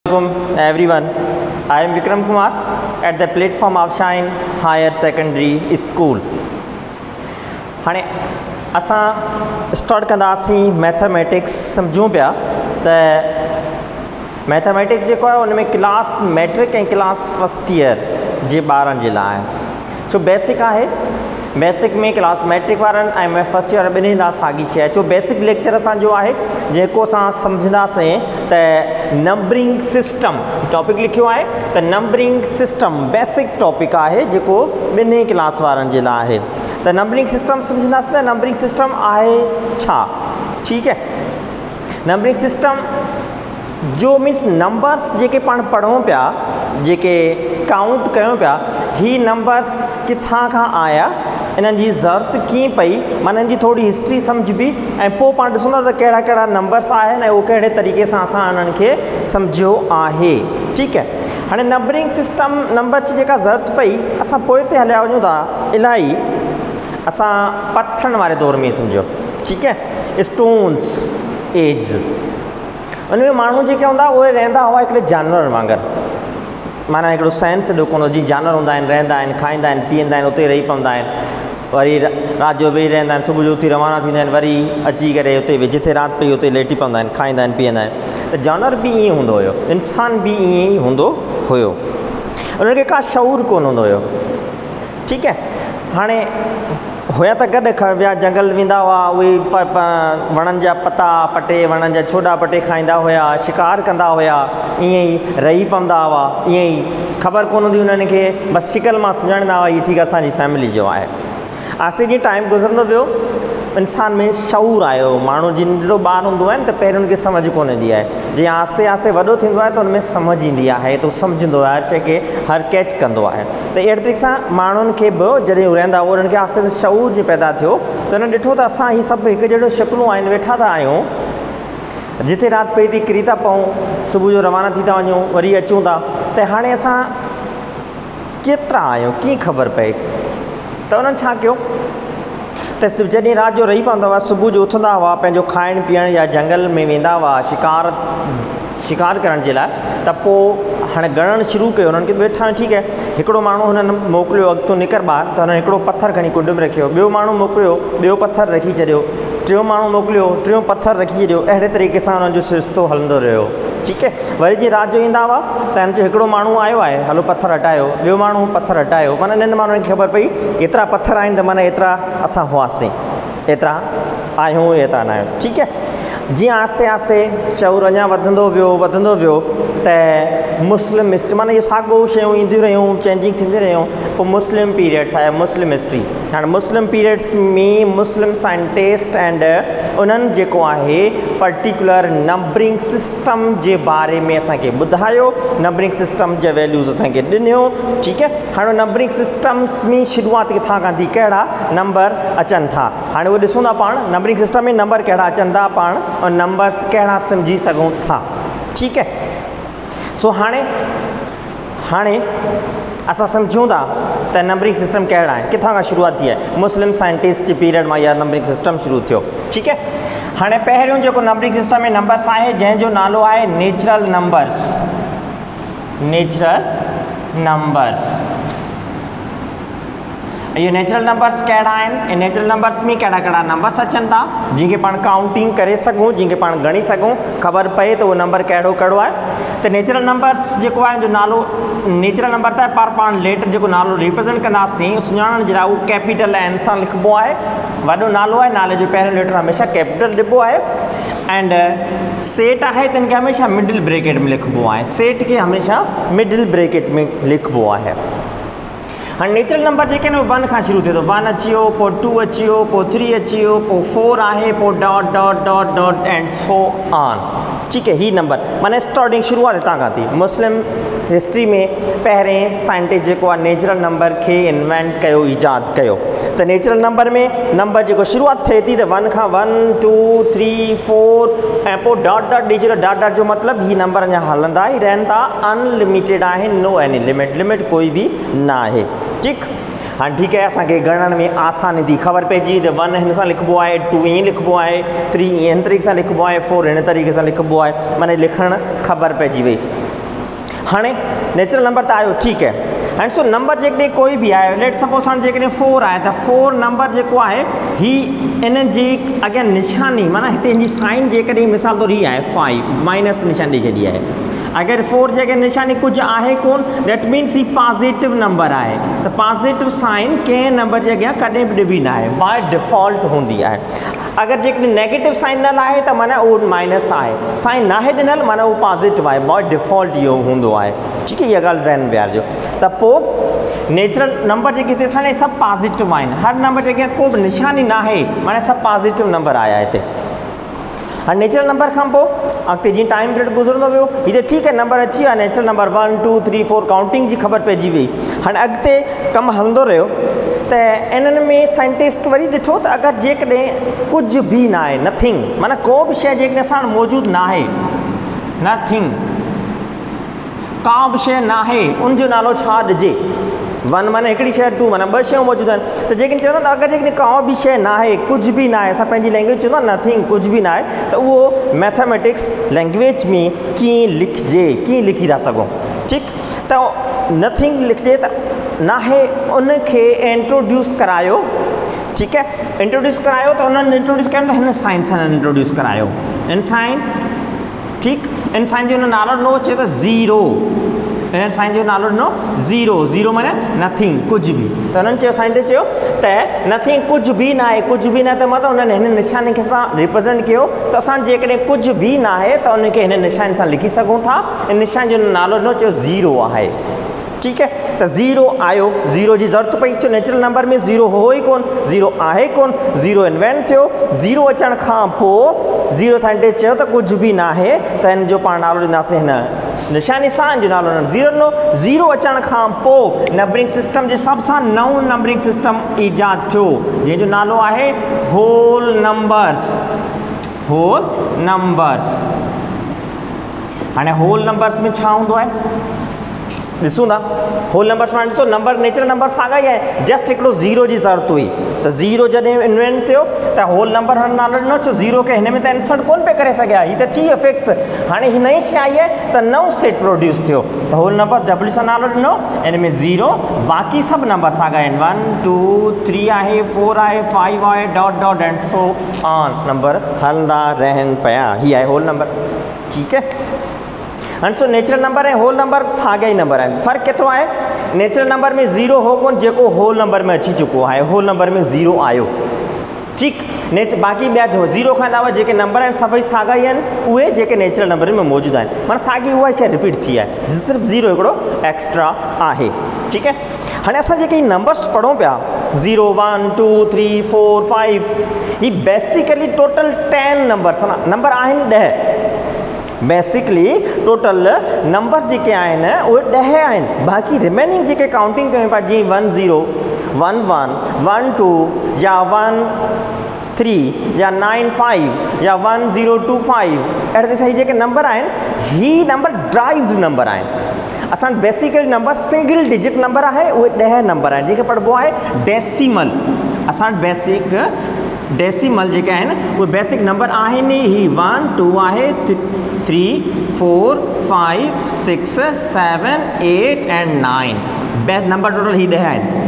Assalamualaikum everyone. I am Vikram Kumar at the platform of Shine Higher Secondary School. हाणे असां start कंदासीं mathematics समझूं पिया त mathematics जेको आहे उन में क्लास मैट्रिक ऐं क्लास फर्स्ट ईयर जे ॿारनि जे लाइ छो बेसिक आहे बेसिक में क्लास मैट्रिक वारनि ऐं फर्स्ट ईयर ॿिन्ही लाइ साॻी शइ छो बेसिक लेक्चर असांजो आहे जेको असां सम्झंदासीं त नंबरिंग सिस्टम टॉपिक लिखियो आहे त नंबरिंग सिस्टम बेसिक टॉपिक आहे जेको ॿिन्ही क्लास वारनि जे लाइ आहे त नंबरिंग सिस्टम सम्झंदासीं त नंबरिंग सिस्टम आहे छा ठीकु आहे नंबरिंग सिस्टम जो मीन्स नंबर्स जेके पाण पढ़ूं पिया जेके काउंट कयूं पिया ही नंबर्स किथां खां आया इन्हनि जी ज़रूरत कीअं पई माना इन्हनि जी थोरी हिस्ट्री सम्झबी ऐं पोइ पाण ॾिसूं था त कहिड़ा कहिड़ा नंबर्स आहिनि ऐं उहो कहिड़े तरीक़े सां असां उन्हनि खे सम्झियो आहे ठीकु आहे हाणे नंबरिंग सिस्टम नंबर जी जेका ज़रूरत पई असां पोइ ते हलिया वञूं था इलाही असां पत्थरनि वारे दौर में सम्झो ठीकु आहे स्टोन्स एज उन में माण्हू जेके हूंदा उहे रहंदा हुआ हिकिड़े जानवर वांगुरु माना हिकिड़ो साइंस हेॾो कोन जीअं जानवर हूंदा आहिनि रहंदा आहिनि खाईंदा आहिनि पीअंदा आहिनि उते रही पवंदा आहिनि वरी राति जो वेही रहंदा आहिनि सुबुह जो उथी रवाना थींदा आहिनि वरी अची करे उते जिथे राति पई उते लेटी पवंदा आहिनि खाईंदा आहिनि पीअंदा आहिनि त जानवर बि ईअं हूंदो हुयो इंसान बि ईअं ई हूंदो हुयो उनखे का शऊर कोन हूंदो हुयो ठीकु आहे हाणे हुया त गॾु विया जंगल वेंदा हुआ उहे वणनि जा पता पटे वणनि जा छोॾा पटे खाईंदा हुआ शिकार कंदा हुआ ईअं ई रही पवंदा हुआ ईअं ई ख़बर कोन हूंदी उन्हनि खे बसि शिकल मां सुञाणंदा हुआ हीअ ठीकु असांजी फैमिली जो आहे आस्ते जीअं टाइम गुज़रंदो वियो इंसान में शऊर आयो माण्हू जिन जहिड़ो ॿारु हूंदो आहे न त पहिरियों उनखे सम्झ कोन ईंदी आहे जीअं आस्ते आस्ते वॾो थींदो आहे त उनमें सम्झ ईंदी आहे त सम्झंदो आहे हर शइ खे हर कैच कंदो आहे त अहिड़े तरीक़े सां माण्हुनि खे बि जॾहिं रहंदा हुआ उन्हनि खे आस्ते आस्ते शऊर जीअं पैदा थियो त उन्हनि ॾिठो त असां हीअ सभु हिकु जहिड़ो शिकिलूं आहिनि वेठा था आहियूं जिथे राति पई थी किरी था पऊं सुबुह जो रवाना थी था वञूं वरी अचूं था त हाणे असां केतिरा आहियूं कीअं ख़बर पए त उन्हनि छा कयो त जॾहिं राति जो रही पवंदा हुआ सुबुह जो उथंदा हुआ पंहिंजो खाइण पीअण या जंगल में वेंदा हुआ शिकार करण जे लाइ त पोइ हाणे ॻणणु शुरू कयो उन्हनि खे वेठा ठीकु आहे हिकिड़ो माण्हू हुननि मोकिलियो अॻितो निकर ॿाहिरि त हुननि हिकिड़ो पथर खणी कुंड में रखियो ॿियो माण्हू मोकिलियो ॿियो पथर रखी छॾियो टियों माण्हू मोकिलियो टियों पथर रखी छॾियो अहिड़े तरीक़े सां हुननि जो सिलसिलो हलंदो रहियो ठीकु आहे वरी जीअं राति जो ईंदा हुआ त हिन जो हिकिड़ो माण्हू आयो आहे हलो पथर हटायो ॿियो माण्हू पथर हटायो माना इन्हनि माण्हुनि खे ख़बर पई एतिरा पथर आहिनि त माना एतिरा असां हुआसीं एतिरा आहियूं एतिरा न आहियूं ठीकु आहे जीअं आस्ते आस्ते शऊर अञा वधंदो वियो त मुस्लिम हिस्ट्री माना इहे साॻियो शयूं ईंदियूं रहियूं चेंजिंग थींदियूं रहियूं पोइ मुस्लिम पीरियड्स आया मुस्लिम हिस्ट्री हाणे मुस्लिम पीरियड्स में मुस्लिम साइंटिस्ट एंड उन्हनि जेको आहे पर्टिकुलर नंबरिंग सिस्टम जे बारे में असांखे ॿुधायो नंबरिंग सिस्टम जा वैल्यूज़ असांखे ॾिनियो ठीकु आहे हाणे नंबरिंग सिस्टम्स में शुरूआति किथां खां थी कहिड़ा नंबर अचनि था हाणे उहो ॾिसूं था पाण नंबरिंग सिस्टम में नंबर कहिड़ा अचनि था पाण और नंबर्स कहिड़ा सम्झी सघूं था ठीकु आहे सो हाणे असां सम्झूं था त नंबरिंग सिस्टम कहिड़ा आहिनि किथां खां शुरूआति थी आहे मुस्लिम साइंटिस्ट जे पीरियड मां इहा नंबरिंग सिस्टम शुरू थियो ठीकु आहे हाणे पहिरियों जेको नंबरिंग सिस्टम में नंबर्स आहे जंहिंजो नालो आहे नेचुरल नंबर्स ये नेचुरल नंबर्स कहिड़ा आहिनि ऐं नेचुरल नंबर्स में कहिड़ा कहिड़ा नंबर्स अचनि था जंहिंखे पाण काउंटिंग करे सघूं जंहिंखे पाण ॻणी सघूं ख़बर पए त उहो नंबर कहिड़ो कहिड़ो आहे त नेचुरल नंबर्स जेको आहे जो नालो नेचुरल नंबर त पाण लेटर जेको नालो रिप्रेज़ेंट कंदासीं सुञाणण जे लाइ उहो कैपिटल एन सां लिखिबो आहे वॾो नालो आहे नाले जो पहिरियों लेटर हमेशह कैपिटल ॾिबो आहे एंड सेट आहे त हिनखे हमेशह मिडिल ब्रैकेट में लिखिबो आहे सेट खे हमेशह मिडिल ब्रैकेट में लिखिबो आहे हाणे नेचुरल नंबर जेके आहिनि उहे 1 खां शुरू थिए थो 1 अची वियो पोइ 2 अची वियो पोइ 3 अची वियो पोइ 4 आहे पोइ dot dot dot dot and so on ठीकु आहे हीअ नंबर माना स्टार्टिंग शुरूआति हितां खां थी मुस्लिम हिस्ट्री में पहिरें साइंटिस्ट जेको आहे नेचुरल नंबर खे इन्वेंट कयो ईजाद कयो त नेचुरल नंबर में नंबर जेको शुरूआति थिए थी त 1 खां 1 2 3 4 ऐं पोइ डॉट डॉट ॾेई छॾियो डॉट डॉट जो मतिलबु हीअ नंबर अञा हलंदा ई रहनि था अनलिमिटेड आहिनि नो एनी लिमिट कोई बि न आहे ठीकु हाँ ठीक है असांखे ॻणण में आसानी थी ख़बर पइजी त 1 हिन सां लिखिबो आहे 2 ईअं लिखिबो आहे 3 हिन तरीक़े सां लिखिबो आहे 4 हिन तरीक़े सां लिखिबो आहे माने लिखणु ख़बर पइजी वई हाँ नेचुरल नंबर तो आयो ठीक है एंड सो नंबर जेकॾहिं कोई भी है लेट सपोज हाणे जेकॾहिं 4 आहे त 4 नंबर जेको आहे ही इन जी अॻियां निशानी माना हिते हिन जी साइन जेकॾहिं मिसाल तौर ही आहे 5 माइनस निशानी ॾेई छॾी आहे अगर 4 जगह निशानी कुछ आहे कोन दैट मीन्स ही पॉजिटिव नंबर आहे तो पॉजिटिव साइन के नंबर जगह कदें भी ॾिबी ना है बाय डिफॉल्ट होंदी है अगर जेकॾहिं नेगेटिव साइन ॾिनल आहे त माना उहो माइनस आहे साइन ना है ॾिनल माना वो पॉजिटिव आहे बाय डिफॉल्ट इहो हूंदो आहे ठीक है ये ॻाल्हि ज़हन में विहारिजो त पोइ नेचुरल नंबर जेके हिते असांजे सभु पॉजिटिव आहिनि हर नंबर जगह को भी निशानी ना है माना सब पॉजिटिव नंबर आया हिते हाँ नेचुरल नंबर खां पोइ अॻिते जीअं टाइम पीरियड गुज़रंदो वियो हीअ ठीक है नंबर अची विया नेचुरल नंबर 1 2 3 4 काउंटिंग जी ख़बर पइजी वई हाणे अॻिते कमु हलंदो रहियो त इन्हनि में साइंटिस्ट वरी ॾिठो त अगरि जेकॾहिं कुझु बि न आहे नथिंग माना को बि शइ जेकॾहिं असां वटि मौजूदु न आहे नथिंग का बि शइ न आहे उनजो नालो छा ॾिजे 1 माना हिकिड़ी शइ 2 माना 2 शयूं मौजूदु आहिनि त जेकॾहिं चवंदा त अगरि जेकॾहिं का बि शइ न आहे कुझु बि न आहे असां पंहिंजी लैंग्वेज चवंदा नथिंग कुझु बि न आहे त उहो मैथमेटिक्स लैंग्वेज में कीअं लिखिजे कीअं लिखी था सघूं ठीकु त नथिंग लिखिजे त न आहे उनखे इंट्रोड्यूस करायो ठीकु है इंट्रोड्यूस करायो त उन्हनि इंट्रोड्यूस कयो त हिन साइन सां इंट्रोड्यूस करायो इन साइन ठीकु इन साइन जो नालो ॾिनो चए त ज़ीरो इन साइन जो नालो ॾिनो ज़ीरो ज़ीरो माना नथिंग कुझु बि त उन्हनि चयो साइंटिस्ट चयो त नथिंग कुझु बि न आहे कुझु बि न त मतिलबु उन्हनि हिन निशानी खे असां रिप्रेज़ेंट कयो त असां जेकॾहिं कुझु बि न आहे त उनखे हिन निशानी सां लिखी सघूं था इन निशानी जो नालो ॾिनो चयो ज़ीरो आहे ठीक है तो ज़ीरो आयो ज़ीरो की ज़रूरत पई छो नेचुरल नंबर में ज़ीरो हो ही कोन ज़ीरो आहे कोन ज़ीरो इन्वेंट थियो ज़ीरो अचण खां पोइ ज़ीरो साइंटिस्ट चयो त कुझु बि न आहे त इन जो पाण नालो ॾींदासीं हिन निशानी सां जो नालो ॾिनो ज़ीरो ॾिनो ज़ीरो अचण खां पोइ नंबरिंग सिस्टम जे हिसाब सां नओं नंबरिंग सिस्टम ईजाद थियो जंहिंजो नालो आहे होल नंबर्स हाणे होल नंबर्स में छा हूंदो आहे ॾिसूं था होल नंबर्स में ॾिसो नंबर नेचुरल नंबर साॻा ई आहे जस्ट हिकिड़ो ज़ीरो जी ज़रूरत हुई त ज़ीरो जॾहिं इन्वेंट थियो त होल नंबर हुन नालो ॾिनो छो ज़ीरो खे हिन में त इंसर्ट कोन पिया करे सघिया हीअ त थी वियो फिक्स हाणे ही नई शइ आई आहे त नओं सेट प्रोड्यूस थियो त होल नंबर डब्ल्यू सां नालो ॾिनो इन में ज़ीरो बाक़ी सभु नंबर साॻा आहिनि 1 2 3 आहे 4 आहे 5 आहे dot dot and so on number हलंदा रहनि पिया हीअ आहे होल नंबर ठीकु है हाणे सो नेचुरल नंबर ऐं होल नंबर साॻा ई नंबर आहिनि फ़र्क़ु केतिरो आहे नेचुरल नंबर में ज़ीरो हो कोन जेको होल नंबर में अची चुको आहे होल नंबर में ज़ीरो आयो ठीकु बाक़ी ॿिया जो ज़ीरो खां अलावा जेके नंबर आहिनि सभई साॻा ई आहिनि उहे जेके नेचुरल नंबर में मौजूदु आहिनि माना साॻी उहा शइ रिपीट थी आहे सिर्फ़ु ज़ीरो हिकिड़ो एक्स्ट्रा आहे ठीकु है हाणे असां जेके नंबर्स पढ़ूं पिया 0 1 2 3 4 5 ही बेसिकली टोटल 10 नंबर्स नंबर आहिनि 10 बेसिकली टोटल नंबर जेके आहिनि उहे 10 आहिनि बाक़ी रिमेनिंग जेके काउंटिंग कयूं पिया जीअं 1 0 1 1 1 2 या 1 3 या 9 5 या 1 0 2 5 अहिड़े तरह जेके नंबर आहिनि ही नंबर ड्राइव्ड नंबर आहिनि असां basically number single digit number आहे उहे 10 नंबर आहिनि जेके पढ़िबो आहे डेसिमल असां बेसिक डेसिमल जेके आहिनि उहे बेसिक नंबर आहिनि ही 1 2 आहे 3 4 5 6 7 8 एंड 9 बेस्ट नंबर टोटल ही 10 आहिनि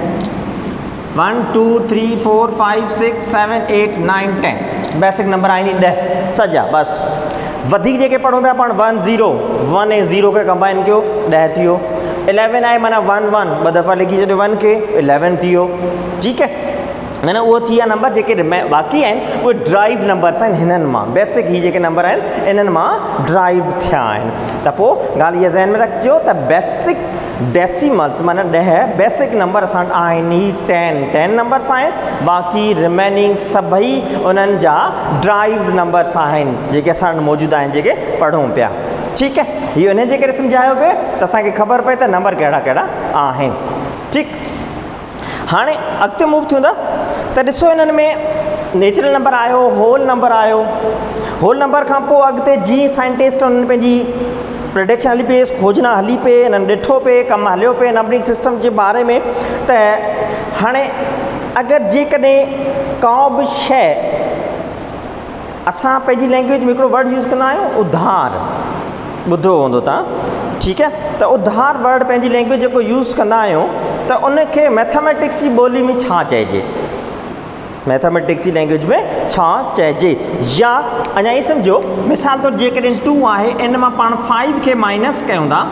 1 2 3 4 5 6 7 8 9 10 बेसिक नंबर आहिनि 10 सॼा बसि वधीक जेके पढ़ूं पिया पाण 1 0 1 ऐं 0 खे कंबाइन कयो 10 थी वियो 11 आहे माना 1 1 ॿ दफ़ा लिखी छॾियो 1 खे 11 थी वियो ठीकु है माना उहो थी विया नंबर जेके बाक़ी आहिनि उहे ड्राइव नंबर्स आहिनि हिननि मां बेसिक ही जेके नंबर आहिनि इन्हनि मां ड्राइव थिया आहिनि त पोइ ॻाल्हि इहा ज़हन में रखिजो त बेसिक डेसिमल्स माना 10 बेसिक नंबर असां आहिनि ही 10 नंबर्स आहिनि बाक़ी रिमेनिंग सभई उन्हनि जा ड्राइव्ड नंबर्स आहिनि जेके असां वटि मौजूदु आहिनि जेके पढ़ूं पिया ठीकु है इहो इन जे करे सम्झायो पिए त असांखे ख़बर पए त नंबर कहिड़ा कहिड़ा आहिनि ठीकु हाणे अॻिते मूव थियूं त ॾिसो इन्हनि में नेचुरल नंबर आयो होल नंबर खां पोइ अॻिते जीअं साइंटिस्ट उन्हनि पंहिंजी प्रोडक्शन हली पई खोजना हली पे इन्हनि ॾिठो पिए कमु हलियो पिए नंबरिंग सिस्टम जे बारे में त हाणे अगरि जेकॾहिं का बि शइ असां पंहिंजी लैंग्वेज में हिकिड़ो वर्ड यूज़ कंदा आहियूं उधार ॿुधो हूंदो तव्हां ठीकु आहे। त उधार वर्ड पंहिंजी लैंग्वेज जेको यूज़ कंदा आहियूं त उनखे मैथमेटिक्स जी ॿोली में छा चइजे, मैथमेटिक्स जी लैंग्वेज में छा चइजे। या अञा ई सम्झो मिसाल तौरु जेकॾहिं 2 आहे इन मां पाण 5 खे माइनस कयूं था,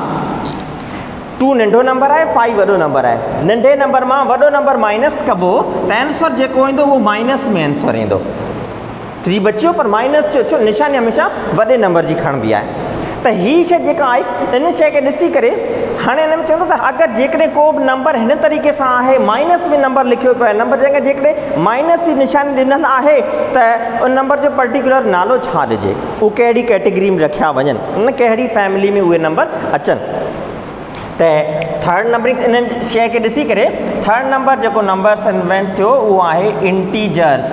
2 नंढो नंबर आहे, 5 वॾो नंबर आहे, नंढे नंबर मां वॾो नंबर माइनस कबो त आंसर जेको ईंदो उहो माइनस में आंसर ईंदो। 3 बचियो पर माइनस जो छो निशानी हमेशह वॾे नंबर जी खणबी आहे। त हीअ शइ जेका आहे इन शइ खे ॾिसी करे हाणे हिन में चवंदो त अगरि जेकॾहिं को बि नंबर हिन तरीक़े सां आहे माइनस में नंबर लिखियो पियो आहे, नंबर जॻह जेकॾहिं माइनस जी निशानी ॾिनल आहे त उन नंबर जो पर्टिकुलर नालो छा ॾिजे, उहो कहिड़ी कैटेगरी में रखिया वञनि, न कहिड़ी फैमिली में उहे नंबर अचनि। त थर्ड नंबर इन शइ खे ॾिसी करे थर्ड नंबर जेको नंबर्स इन्वेंट थियो उहो आहे इंटीजर्स,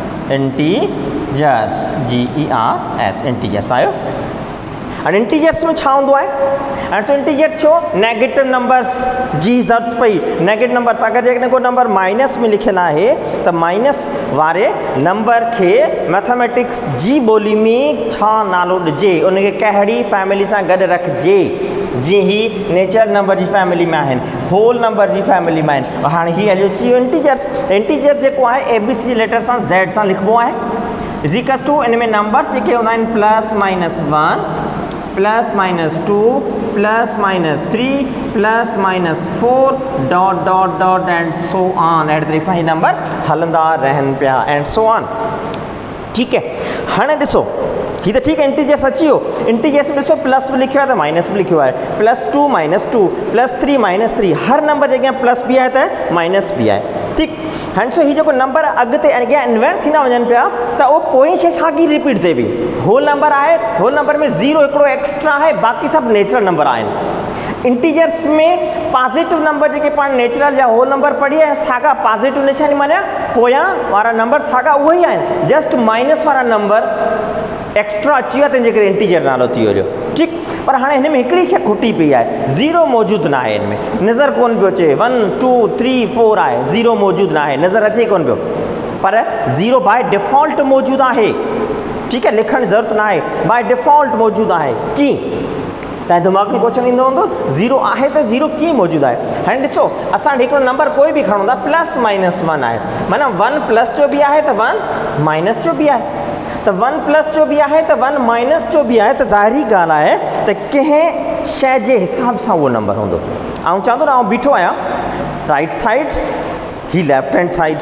इंटीजर्स GERS इंटीजर्स आयो। हाणे इंटीजर्स में छा हूंदो आहे, हाणे सो इंटीजर छो नेगेटिव नंबर्स जी ज़रूरत पई, नेगेटिव नंबर्स अगरि जेकॾहिं को नंबर माइनस में लिखियलु आहे त माइनस वारे नंबर खे मैथमेटिक्स जी ॿोली में छा नालो ॾिजे, उनखे कहिड़ी फैमिली सां गॾु रखिजे। जीअं ही नेचुरल नंबर जी फैमिली में आहिनि, होल नंबर जी फैमिली में आहिनि। हाणे हीअ हलियो अची वियो इंटीजर्स। इंटीजर जेको आहे ABC लेटर सां Z सां लिखिबो आहे, इज़िकल्स टू इन में नंबर्स जेके हूंदा आहिनि plus minus 1 plus minus 2 plus minus 3 plus minus 4 dot dot dot and so on. अहिड़े तरीक़े सां ही नंबर हलंदा रहनि पिया एंड सो ऑन। ठीकु आहे। हाणे ॾिसो ही त ठीकु आहे, इंटीजर्स अची वियो, इंटीजर्स में ॾिसो प्लस बि लिखियो आहे त माइनस बि लिखियो आहे, +2 -2 +3 -3, हर नंबर जे अॻियां प्लस बि आहे त माइनस बि आहे। ठीकु, हाणे सो हीअ जेको नंबर अॻिते अॻियां इन्वेंट थींदा वञनि पिया त उहो पोइ शइ साॻी रिपीट थिए पई। होल नंबर आहे, होल नंबर में 0 हिकिड़ो एक्स्ट्रा आहे, बाक़ी सभु नेचुरल नंबर आहिनि। इंटीजर्स में पॉजिटिव नंबर जेके पाण नेचुरल या होल नंबर पढ़ी आहे साॻा पॉजिटिव निशानी माना पोयां वारा नंबर साॻा उहे ई आहिनि, जस्ट माइनस वारा नंबर एक्स्ट्रा अची विया तंहिंजे करे इंटीजर नालो थी वियो। ठीकु, पर हाणे हिन में हिकिड़ी शइ खुटी पई आहे, 0 मौजूदु न आहे, हिन में नज़र कोन पियो अचे। 1 2 3 4 आहे, 0 मौजूदु न आहे, नज़र अचे कोन पियो, पर 0 बाय डिफॉल्ट मौजूदु आहे। ठीकु आहे, लिखण जी ज़रूरत न आहे, बाय डिफॉल्ट मौजूदु आहे। कीअं तव्हांजे दिमाग़ में क्वेश्चन ईंदो हूंदो, 0 आहे त 0 कीअं मौजूदु आहे। हाणे ॾिसो असां हिकिड़ो नंबर कोई बि खणूं था, +-1 आहे, माना 1 प्लस जो बि आहे त 1 माइनस जो बि आहे, त 1 प्लस जो बि आहे त 1 माइनस जो बि आहे, त ज़ाहिरी ॻाल्हि आहे त कंहिं शइ जे हिसाब सां उहो नंबर हूंदो। ऐं चवंदो न आउं बीठो आहियां राइट साइड, ही लेफ्ट हैंड साइड,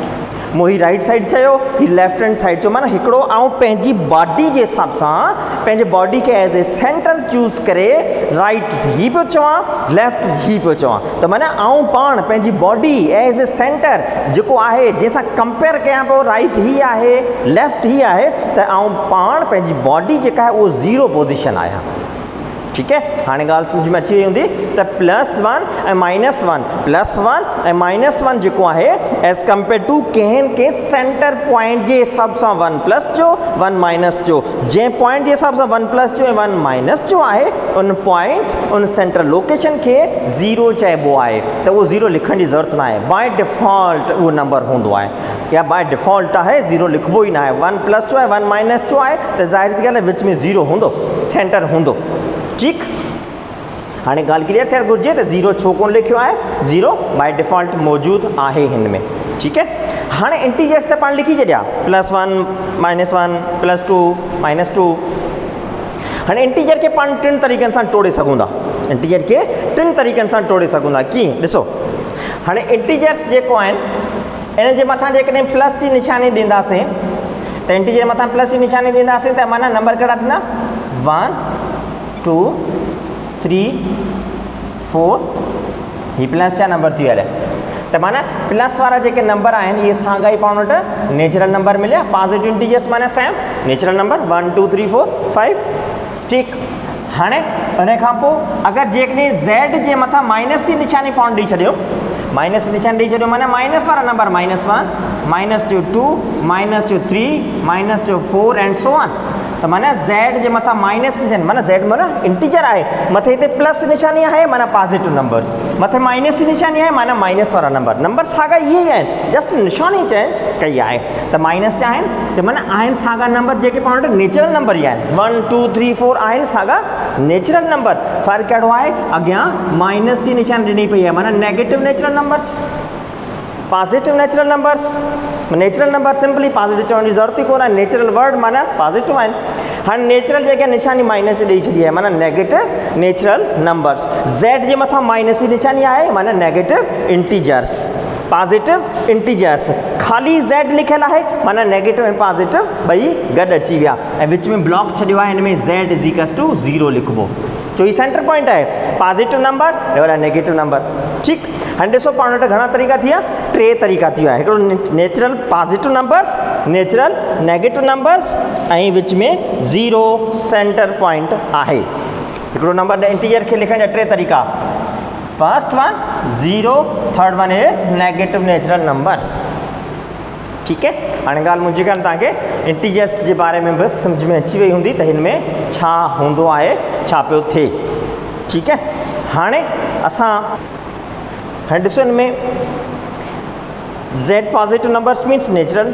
मूं ही राइट साइड चयो, ही लेफ्ट हैंड साइड चयो, माना हिकिड़ो आउं पंहिंजी बॉडी जे हिसाब सां पंहिंजे बॉडी खे एज़ ए सेंटर चूज़ करे राइट ही पियो चवां, लेफ्ट ही पियो चवां, त माना आउं पाण पंहिंजी बॉडी एज़ ए सेंटर जेको आहे जंहिंसां कंपेयर कयां पियो, राइट ही आहे लेफ्ट ही आहे, त आउं पाण पंहिंजी बॉडी जेका आहे उहो 0 पोज़ीशन आहियां। ठीकु आहे, हाणे ॻाल्हि सम्झ में अची वई हूंदी त +1 ऐं -1, +1 ऐं -1 जेको आहे एज़ कंपेयर टू कंहिं सेंटर पॉइंट जे हिसाब सां 1 प्लस जो 1 माइनस जो, जंहिं पॉइंट जे हिसाब सां 1 प्लस जो ऐं 1 माइनस जो आहे उन पॉइंट उन सेंटर लोकेशन खे 0 चइबो आहे, त उहो 0 लिखण जी ज़रूरत न आहे, बाय डिफॉल्ट उहो नंबर हूंदो आहे, या बाय डिफॉल्ट आहे 0 लिखिबो ई न आहे। 1 प्लस जो आहे 1 माइनस जो आहे त ज़ाहिर सी ॻाल्हि आहे विच में 0 हूंदो, सेंटर हूंदो। ठीकु, हाणे ॻाल्हि क्लियर थियणु घुरिजे त 0 छो कोन लिखियो आहे, 0 बाय डिफॉल्ट मौजूदु आहे हिन में। ठीकु आहे, हाणे इंटीजर्स त पाण लिखी छॾिया, +1 -1 +2 -2। हाणे इंटीजर खे पाण 3 तरीक़नि सां टोड़े सघूं था, इंटीजर खे 3 तरीक़नि सां टोड़े सघूं था। कीअं, ॾिसो हाणे इंटीजर्स जेको आहिनि इन जे मथां जेकॾहिं प्लस जी निशानी ॾींदासीं त इंटीजर मथां प्लस जी निशानी ॾींदासीं त माना नंबर कहिड़ा थींदा, 1 2 3 4, ही प्लस जा नंबर थी विया, त माना प्लस वारा जेके नंबर आहिनि इहे साॻा ई पाण वटि नेचुरल नंबर मिलिया। पॉजिटिव इंटीजर्स माना सेम नेचुरल नंबर 1 2 3 4 5। ठीकु, हाणे उन खां पोइ अगरि जेकॾहिं Z जे मथां माइनस जी निशानी पाण ॾेई छॾियो, माइनस निशानी ॾेई छॾियो माना माइनस वारा नंबर -1 -2 -3 -4 एंड सो ऑन। त माना ज़ेड जे मथां माइनस निशानी माना ज़ेड माना इंटीजर आहे मथे हिते प्लस निशानी आहे माना पॉजिटिव नंबर्स मथे माइनस जी निशानी आहे माना माइनस वारा नंबर साॻा इहे ई आहिनि जस्ट निशानी चेंज कई आहे त माइनस जा आहिनि त माना आहिनि साॻा नंबर जेके पाण वटि नेचुरल नंबर ई आहिनि 1 2 3 4 आहिनि साॻा नेचुरल नंबर फ़र्क़ु कहिड़ो आहे अॻियां माइनस जी निशानी ॾिनी पई आहे माना negative natural numbers positive natural numbers natural number simply positive चवण जी ज़रूरत ई कोन आहे नेचुरल वर्ड माना पॉजिटिव आहिनि हाणे नेचुरल जेके निशानी माइनस ॾेई छॾी आहे माना नेगेटिव नेचुरल नंबर्स ज़ेड जे मथां माइनस जी निशानी आहे माना नेगेटिव इंटीजर्स पॉजिटिव इंटीजर्स खाली ज़ेड लिखियल आहे माना नेगेटिव ऐं पॉजिटिव ॿई गॾु अची विया ऐं विच में ब्लॉक छॾियो आहे हिन में ज़ेड इज़ इक्वल्स टू 0 लिखिबो जो ही सेंटर पॉइंट है पॉजिटिव नंबर वाला नेगेटिव नंबर ठीक हाणे ॾिसो पाण वटि घणा तरीक़ा थी विया टे तरीक़ा थी विया हिकिड़ो natural positive numbers natural negative numbers ऐं विच में 0 सेंटर पॉइंट आहे हिकिड़ो नंबर इंटीजर खे लिखण जा टे तरीक़ा first one 0 third one is negative natural numbers ठीक है हाणे ॻाल्हि मुंहिंजी ॻाल्हि तव्हांखे इंटीजर्स जे बारे में बसि सम्झ में अची वई हूंदी त हिन में छा हूंदो आहे छा पियो थिए ठीक है हाणे असां हाणे ॾिसो हिन में Z positive numbers means natural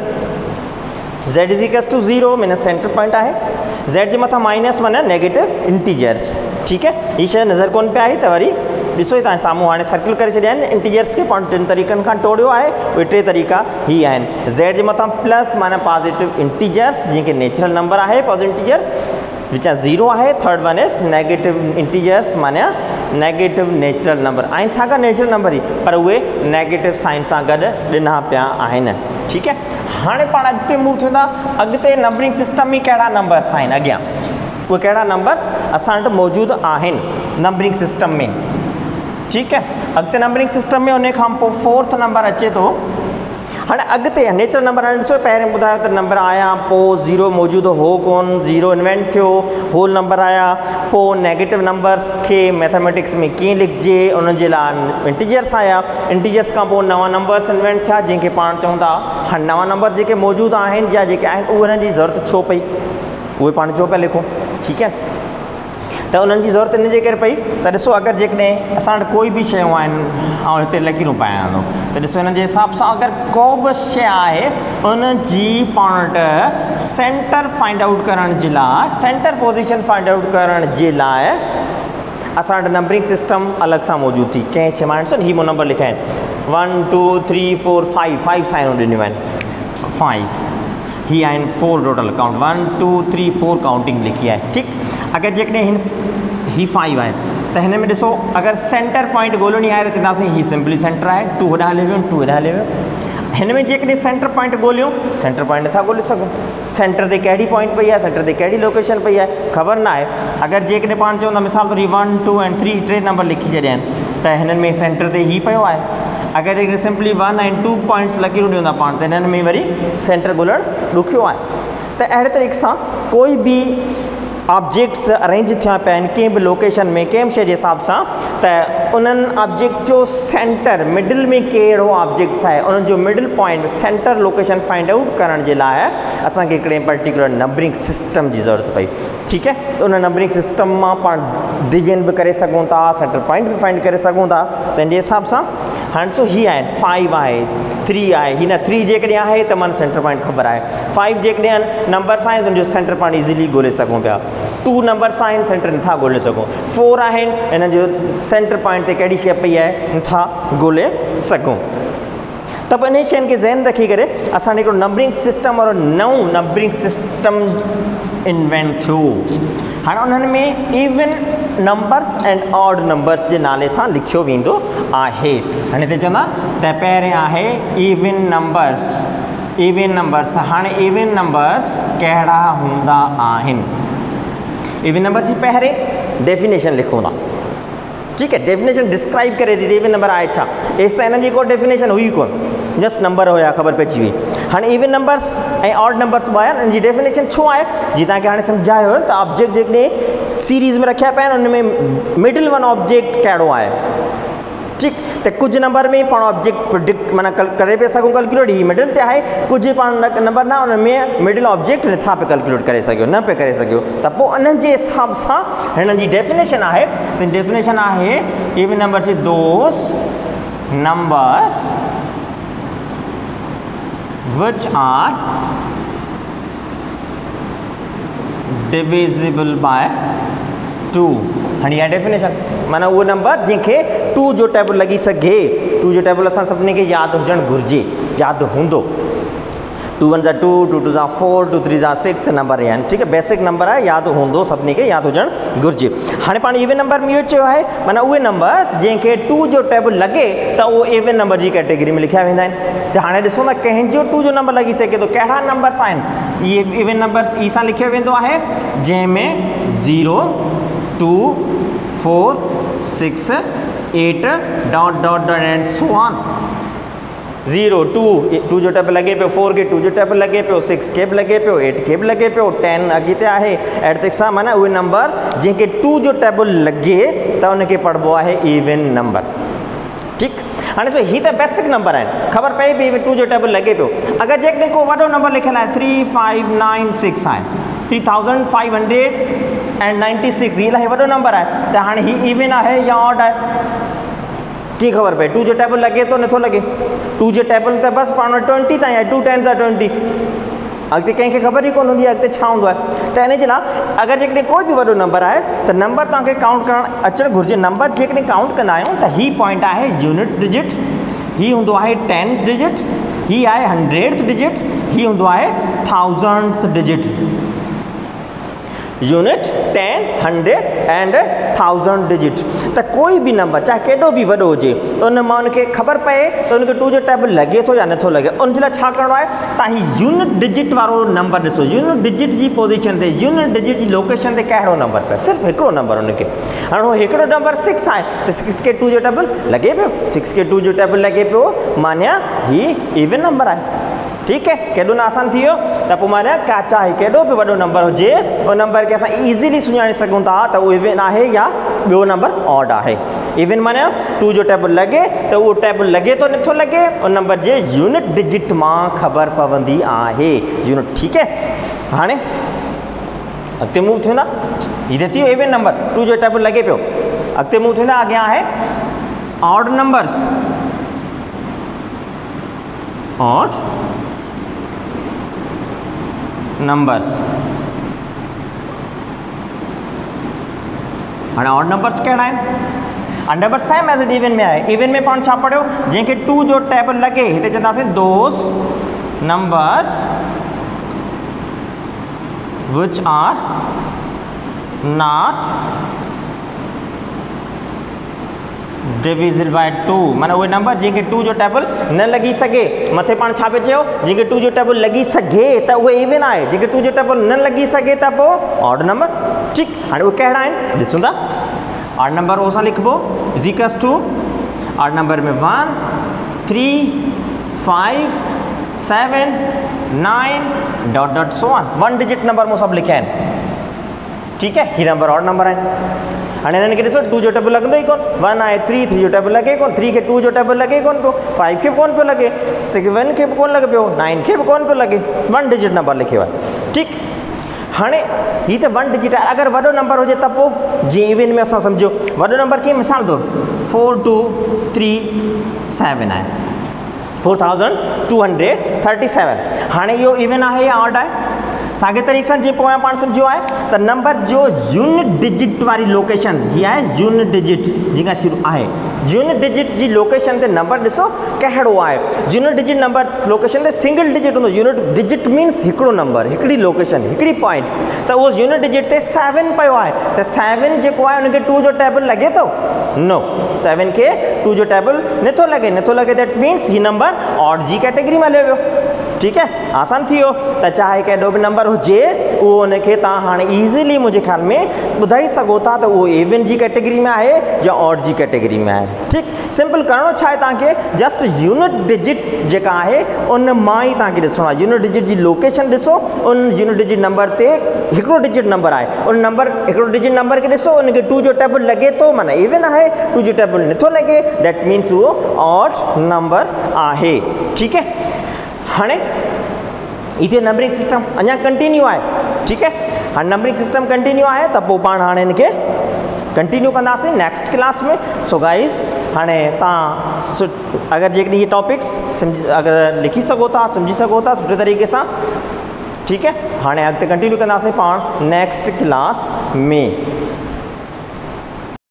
Z is equals to 0 माना सेंटर पॉइंट आहे ज़ेड जे मथां माइनस माना नेगेटिव इंटीजर्स ठीक है हीअ शइ नज़र कोन पिया आई त वरी ॾिसो ई तव्हां साम्हूं हाणे सर्किल करे छॾिया आहिनि इंटीजर्स खे पाण टिनि तरीक़नि खां टोड़ियो आहे उहे टे तरीक़ा ही आहिनि ज़ेड जे मथां प्लस माना पॉजिटिव इंटीजर्स जंहिंखे नेचुरल नंबर आहे पॉजिटिव इंटीजर विच आहे 0 आहे third one is negative integers माना नेगेटिव नेचुरल नंबर आहिनि साॻा नेचुरल नंबर ई पर उहे नेगेटिव साइन सां गॾु ॾिना पिया आहिनि ठीकु आहे हाणे पाण अॻिते मूव थियूं था अॻिते नंबरिंग सिस्टम में कहिड़ा नंबर्स आहिनि अॻियां उहे कहिड़ा नंबर्स असां वटि मौजूदु आहिनि नंबरिंग सिस्टम में ठीक है अॻिते नंबरिंग सिस्टम में उन खां पोइ फोर्थ नंबर अचे थो हाणे अॻिते नेचुरल नंबर हाणे ॾिसो पहिरियों ॿुधायो त नंबर आया पोइ 0 मौजूदु हो कोन 0 इन्वेंट थियो होल नंबर आया पोइ नेगेटिव नंबर्स खे मैथमेटिक्स में कीअं लिखिजे उनजे लाइ इंटीजर्स आया इंटीजर्स खां पोइ नवां नंबर्स इन्वेंट थिया जंहिंखे पाण चऊं था हाणे नवां नंबर जेके मौजूदु आहिनि या जेके आहिनि उन्हनि जी ज़रूरत छो पई उहे पाण छो पिया लिखूं ठीकु आहे त उन्हनि जी ज़रूरत इन जे करे पई त ॾिसो अगरि जेकॾहिं असां वटि कोई बि शयूं आहिनि ऐं हिते लकीरूं पायां थो त ॾिसो हिन जे हिसाब सां अगरि को बि शइ आहे उन जी पाण वटि सेंटर फाइंड आउट करण जे लाइ सेंटर पोज़ीशन फाइंड आउट करण जे लाइ असां वटि नंबरिंग सिस्टम अलॻि सां मौजूदु थी कंहिं शइ मां ॾिसो हीअ मूं नंबर लिखिया आहिनि 1 2 3 4 5 साइनूं ॾिनियूं आहिनि 5 ही आहिनि 4 टोटल काउंट 1 2 3 4 काउंटिंग लिखी आहे ठीकु अगरि जेकॾहिं ही 5 आहे त हिन में ॾिसो अगरि सेंटर पॉइंट ॻोल्हणी आहे त चवंदासीं हीअ सिंपली सेंटर आहे 2 हेॾां हली वियो 2 हेॾां हली वियो हिन में जेकॾहिं सेंटर पॉइंट ॻोल्हियूं सेंटर पॉइंट नथा ॻोल्हे सघूं सेंटर ते कहिड़ी पॉइंट पई आहे सेंटर ते कहिड़ी लोकेशन पई आहे ख़बर न आहे अगरि जेकॾहिं पाण चऊं था मिसाल तौरु 1 2 ऐं 3 टे नंबर लिखी छॾिया आहिनि त हिननि में सेंटर ते ही पियो आहे अगरि सिंपली 1 ऐं 2 पॉइंट्स लकीरूं ॾियूं था पाण त हिननि में वरी सेंटर ॻोल्हणु ॾुखियो आहे त अहिड़े तरीक़े सां कोई बि ऑब्जेक्ट्स अरेंज थिया पिया आहिनि कंहिं बि लोकेशन में कंहिं बि शइ जे हिसाब सां त उन्हनि ऑब्जेक्ट जो सेंटर मिडिल में कहिड़ो ऑब्जेक्ट्स आहे उन्हनि जो middle point center location find out करण जे लाइ असांखे हिकिड़े पर्टिकुलर नंबरिंग सिस्टम जी ज़रूरत पई ठीकु आहे त उन नंबरिंग सिस्टम मां पाण डिवीजन बि करे सघूं था सेंटर पॉइंट बि फाइंड करे सघूं था त इन जे हिसाब सां हाणे ॾिसो हीअ आहे 5 आहे 3 आहे हिन 3 जेकॾहिं आहे त माना सेंटर पॉइंट ख़बर आहे 5 जेकॾहिं नंबर्स आहिनि त हुनजो सेंटर पॉइंट इज़ीली ॻोल्हे सघूं पिया 2 नंबर्स आहिनि सेंटर नथा ॻोल्हे सघूं 4 आहिनि हिन जो सेंटर पॉइंट ते कहिड़ी शइ पई आहे नथा ॻोल्हे सघूं त पोइ इन शयुनि खे ज़हन रखी करे असां हिकिड़ो नंबरिंग सिस्टम वारो नओं नंबरिंग सिस्टम इन्वेंट थियो हाणे उन्हनि में even numbers and odd numbers जे नाले सां लिखियो वेंदो आहे हाणे हिते चवंदा त पहिरें आहे इवन नंबर्स त हाणे इवन नंबर्स कहिड़ा हूंदा आहिनि इवन नंबर जी पहिरें डेफिनेशन लिखूं था ठीकु आहे डेफिनेशन डिस्क्राइब करे थी इवन नंबर आहे छा एसि त हिननि जी को डेफिनेशन हुई कोन जस्ट नंबर हुया ख़बर पइजी वई हाणे इवन नंबर्स ऐं ऑड नंबर्स बि आया हिन जी डेफिनेशन छो आहे जीअं तव्हांखे हाणे सम्झायो त ऑब्जेक्ट जेकॾहिं सीरीज़ में रखिया पिया आहिनि उन में मिडिल वन ऑब्जेक्ट कहिड़ो आहे ठीकु तो कुछ नंबर में पाण ऑब्जेक्ट प्रिडिक्ट माना करे पे सघूं कैलकुलेट ही मिडिल ते आहे, कुछ पाण नंबर ना उन में मिडिल ऑब्जेक्ट नथा पे कैलकुलेट करे सघियो, न पे करे सघियो, त पोइ उन जे हिसाब सां हिन जी डेफिनेशन आहे, त डेफिनेशन आहे इवन नंबर से दोस numbers which are divisible by 2। हाँ या डेफिनेशन माना वो नंबर जैसे 2 जो टेबल लगी सके, 2 जो टेबल असां सभिनी खे यादि हुजणु घुरिजे, यादि हूंदो। 2 1 2, 2 2 4, 2 3 6 नंबर आहिनि, ठीक है, बेसिक नंबर आहे, यादि हूंदो सभिनी खे, यादि हुजणु घुरिजे। हाणे पाण इवन नंबर में इहो चयो आहे माना उहे नंबर्स जंहिंखे 2 जो टेबल लॻे त उहो इवन नंबर जी कैटेगरी में लिखिया वेंदा आहिनि। त हाणे ॾिसो न कंहिंजो 2 जो नंबर लॻी सघे थो, कहिड़ा नंबर्स आहिनि, इहे इवन नंबर्स ई सां लिखियो वेंदो आहे जंहिंमें 0 2 4 6 8 dot dot dot and so on. 0 2 जो टेबल लगे पे, 4 के 2 जो टेबल लगे पे, 6 के भी लगे पे, 8 के भी लगे पे, 10 अॻिते आहे एट तक सां माना उहे नंबर जंहिंखे 2 जो टेबल लगे त उनखे पढ़बो आहे इवन नंबर। ठीक, हाणे सो ही त बेसिक नंबर आहिनि, ख़बर पए पई 2 जो टेबल लगे पियो। अगरि जेकॾहिं को वॾो नंबर लिखियलु आहे 3596 आहे, 3596 ही इलाही वॾो नंबर आहे, त हाणे ही इवन आहे या ऑड आहे कीअं ख़बर पए? 2 जो टेबल लगे तो नथो लगे, 2 जो टेबल त बसि पाण 20 ताईं आहे, 2 10s 20, अॻिते कंहिंखे ख़बर ई कोन हूंदी आहे अॻिते छा हूंदो आहे। त इन जे लाइ अगरि जेकॾहिं कोई बि वॾो नंबर आहे त नंबर तव्हांखे काउंट करणु अचणु घुरिजे। नंबर जेकॾहिं काउंट कंदा आहियूं त ही पॉइंट आहे यूनिट डिजिट, ही हूंदो आहे 10th डिजिट, ही आहे 100th डिजिट, ही हूंदो आहे 1000th digit. Unit 10 100 and 1000 digit. त कोई भी नंबर चाहे केॾो बि वॾो हुजे त उन मां उनखे ख़बर पए त उनखे 2 जो टेबल लगे थो या नथो लगे, उन जे लाइ छा करिणो आहे, तव्हां ही यूनिट डिजिट वारो नंबर ॾिसो, यूनिट डिजिट जी पोजीशन ते, यूनिट डिजिट जी लोकेशन ते कहिड़ो नंबर पियो, सिर्फ़ु हिकिड़ो नंबर उनखे। हाणे उहो हिकिड़ो नंबर 6 आहे त 6 के 2 जो टेबल लगे पियो, 6 के 2 जो टेबल लगे पियो मानिया ही इवन नंबर आहे। ठीक है, केॾो न आसान थी वियो त पोइ माना चाहे केॾो बि वॾो नंबर हुजे उन नंबर खे असां ईज़िली सुञाणे सघूं था त उहो इवन आहे या ॿियो नंबर ऑड आहे। इवन माना 2 जो टेबल लगे त उहो टेबल लगे तो नथो लगे उन नंबर जे यूनिट डिजिट मां ख़बर पवंदी आहे, यूनिट। ठीक है, हाणे अॻिते मूव थींदा, हीअ थी वियो इवन नंबर, 2 जो टेबल लगे पियो। अॻिते मूव थींदा, अॻियां आहे ऑड नंबर्स, ऑड नंबर्स। हाणे ऑड नंबर्स कहिड़ा आहिनि? Odd number same as it even में आहे। इवन में पाण छा पढ़ियो, जंहिंखे 2 जो टेबल लगे हिते चवंदासीं those numbers which are not divisible by 2, माना उहे नंबर जंहिंखे 2 जो टेबल न लगी सघे। मथे पाण छा पियो चयो, जंहिंखे 2 जो टेबल लगी सघे त उहे इवन आहे, जंहिंखे 2 जो टेबल न लगी सघे त पोइ ऑड नंबर। ठीक, हाणे उहे कहिड़ा आहिनि ॾिसूं था। ऑड नंबर ओसां लिखबो is equals to odd number में 1 3 5 7 9 dot dot so on, 1 digit number मूं सभु लिखिया आहिनि। ठीक है, ही नंबर ऑड नंबर आहिनि। हाणे हिननि खे ॾिसो 2 जो टेबल लॻंदो ई कोन, 1 आहे 3 जो टेबल लगे कोन, 3 खे 2 जो टेबल लगे कोन पियो, 5 खे कोन पियो लगे, 7 खे बि कोन लॻे पियो, 9 खे बि कोन पियो लगे, 1 डिजिट नंबर लिखियो आहे। ठीक, हाणे ही त 1 डिजिट आहे। अगरि वॾो नंबर हुजे त पोइ जीअं इवन में असां सम्झो वॾो नंबर कीअं, मिसाल तौर 4237 आहे, 4237। हाणे इहो इवन आहे या ऑड आहे? साॻे तरीक़े सां जीअं पोयां पाण सम्झियो आहे त नंबर जो यूनिट डिजिट वारी लोकेशन हीअ आहे यूनिट डिजिट जेका शुरू आहे, यूनिट डिजिट जी लोकेशन ते नंबर ॾिसो कहिड़ो आहे। यूनिट डिजिट नंबर लोकेशन ते सिंगल डिजिट हूंदो, यूनिट डिजिट मीन्स हिकिड़ो नंबर, हिकिड़ी लोकेशन, हिकिड़ी पॉइंट। त उहो यूनिट डिजिट ते 7 पियो आहे त 7 जेको आहे उनखे 2 जो टेबल लगे थो, नो 7 खे 2 जो टेबल नथो लगे, दैट मीन्स ही नंबर ऑड जी कैटेगरी में हलियो वियो। ठीक है, आसान थी वियो त चाहे केॾो बि नंबर हुजे उहो उनखे तव्हां हाणे ईज़िली मुंहिंजे ख्याल में ॿुधाई सघो था त उहो इवन जी कैटेगरी में आहे या ऑड जी कैटेगरी में आहे। ठीकु, सिंपल करिणो छा आहे तव्हांखे, जस्ट यूनिट डिजिट जेका आहे उन मां ई तव्हांखे ॾिसणो आहे। यूनिट डिजिट जी लोकेशन ॾिसो, उन यूनिट डिजिट नंबर ते हिकिड़ो डिजिट नंबर आहे, उन नंबर हिकिड़ो डिजिट नंबर खे ॾिसो, उनखे 2 जो टेबल लॻे थो माना इवन आहे, 2 जो टेबल नथो लॻे दैट मीन्स उहो ऑड नंबर आहे। ठीकु है, हाणे इहो नंबरिंग सिस्टम अञा कंटिन्यू आहे। ठीकु है, हाणे नंबरिंग सिस्टम कंटिन्यू आहे त पोइ पाण हाणे हिनखे कंटिन्यू कंदासीं नेक्स्ट क्लास में। सो गाइस हाणे तव्हां अगरि जेकॾहिं इहे टॉपिक्स अगरि लिखी सघो था, सम्झी सघो था सुठे तरीक़े सां, ठीकु है, हाणे अॻिते कंटिन्यू कंदासीं पाण नेक्स्ट क्लास में।